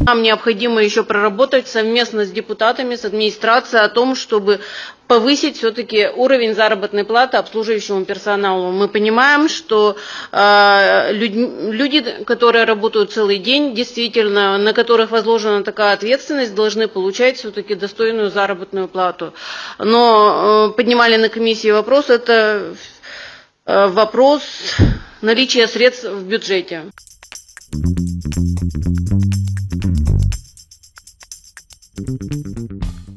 Нам необходимо еще проработать совместно с депутатами, с администрацией о том, чтобы повысить все-таки уровень заработной платы обслуживающему персоналу. Мы понимаем, что люди, которые работают целый день, действительно, на которых возложена такая ответственность, должны получать все-таки достойную заработную плату. Но поднимали на комиссии вопрос, это вопрос наличия средств в бюджете.